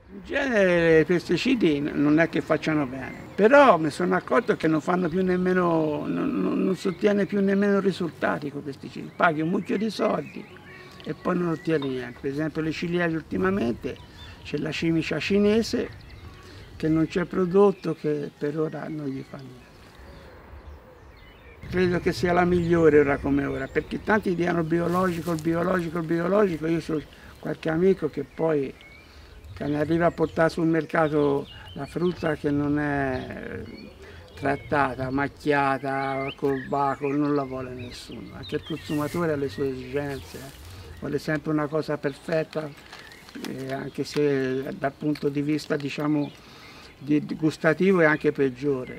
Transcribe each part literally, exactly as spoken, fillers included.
In genere i pesticidi non è che facciano bene, però mi sono accorto che non fanno più nemmeno, non, non, non si ottiene più nemmeno risultati con i pesticidi. Paghi un mucchio di soldi e poi non ottieni niente. Per esempio le ciliegie ultimamente c'è la cimicia cinese che non c'è prodotto che per ora non gli fa niente. Credo che sia la migliore ora come ora, perché tanti dicono biologico, il biologico, il biologico, io ho qualche amico che poi che ne arriva a portare sul mercato la frutta che non è trattata, macchiata, col baco, non la vuole nessuno. Anche il consumatore ha le sue esigenze, eh. Vuole sempre una cosa perfetta, eh, anche se dal punto di vista diciamo, di, di gustativo è anche peggiore.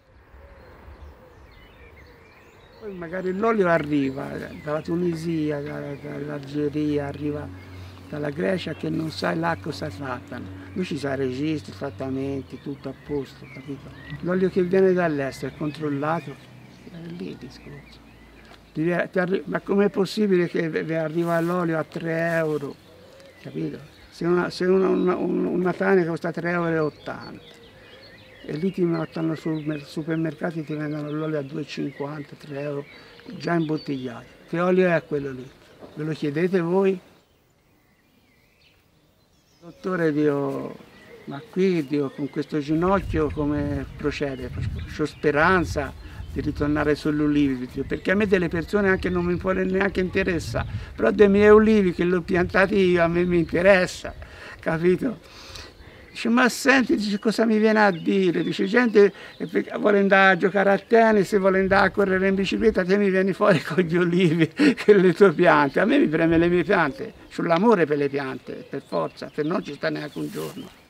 Poi magari l'olio arriva dalla Tunisia, dall'Algeria, arriva dalla Grecia che non sai là cosa trattano. Lui ci sa registri, trattamenti, tutto a posto, capito? L'olio che viene dall'estero è controllato, è lì il discorso. Ma com'è possibile che arriva l'olio a tre euro, capito? Se una, se una, una, una tanica costa tre euro e ottanta e lì ti mettono sul supermercati, ti vendono l'olio a due e cinquanta, tre euro, già imbottigliato. Che olio è quello lì? Ve lo chiedete voi? Dottore, Dio, ma qui Dio, con questo ginocchio come procede? Ho speranza di ritornare sugli ulivi, perché a me delle persone anche non mi può neanche interessa, però dei miei ulivi che li ho piantati io a me mi interessa, capito? Dice, ma senti, dice, cosa mi viene a dire? Dice, gente vuole andare a giocare a tennis, vuole andare a correre in bicicletta, te mi vieni fuori con gli ulivi e le tue piante. A me mi preme le mie piante, c'ho l'amore per le piante, per forza, se no ci sta neanche un giorno.